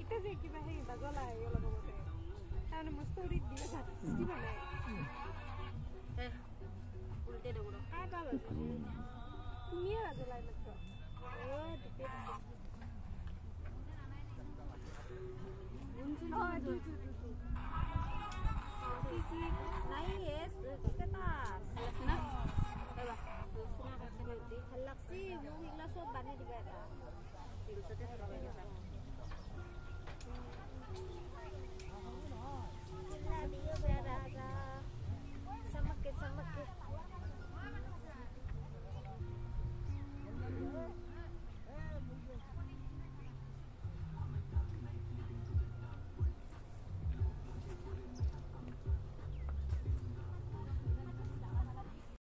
এতিয়া যে কিবা সেই বাজলা আহি গ'ল লগতে তাৰমানে মই ষ্টৰিত দিয়ে দিবা নাই উল্টে দেব কাটা বাজে তুমিয়ে বাজলাই মাত্ৰ দিপে